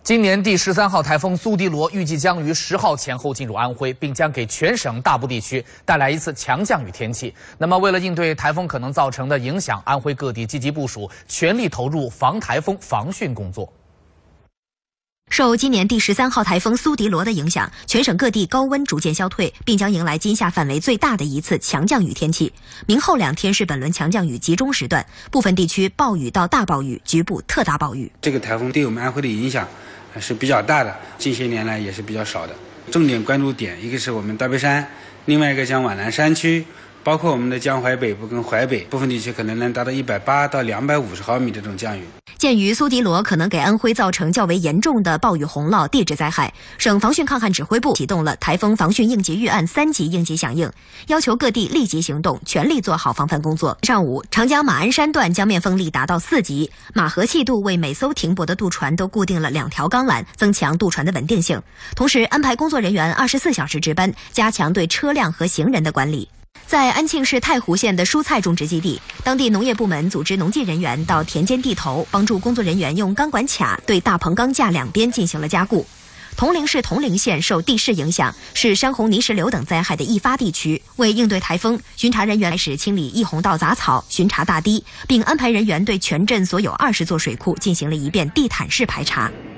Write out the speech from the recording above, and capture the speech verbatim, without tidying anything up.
今年第十三号台风苏迪罗预计将于十号前后进入安徽，并将给全省大部地区带来一次强降雨天气。那么，为了应对台风可能造成的影响，安徽各地积极部署，全力投入防台风防汛工作。 受今年第十三号台风苏迪罗的影响，全省各地高温逐渐消退，并将迎来今夏范围最大的一次强降雨天气。明后两天是本轮强降雨集中时段，部分地区暴雨到大暴雨，局部特大暴雨。 这个台风对我们安徽的影响是比较大的，近些年来也是比较少的。重点关注点一个是我们大别山，另外一个像皖南山区。 包括我们的江淮北部跟淮北部分地区，可能能达到一百八到两百五十毫米的这种降雨。 鉴于苏迪罗可能给安徽造成较为严重的暴雨洪涝地质灾害，省防汛抗旱指挥部启动了台风防汛应急预案三级应急响应，要求各地立即行动，全力做好防范工作。上午，长江马鞍山段江面风力达到四级，马河气度为每艘停泊的渡船都固定了两条钢缆，增强渡船的稳定性。同时，安排工作人员二十四小时值班，加强对车辆和行人的管理。 在安庆市太湖县的蔬菜种植基地，当地农业部门组织农技人员到田间地头，帮助工作人员用钢管卡对大棚钢架两边进行了加固。铜陵市铜陵县受地势影响，是山洪泥石流等灾害的易发地区。为应对台风，巡查人员开始清理溢洪道杂草，巡查大堤，并安排人员对全镇所有二十座水库进行了一遍地毯式排查。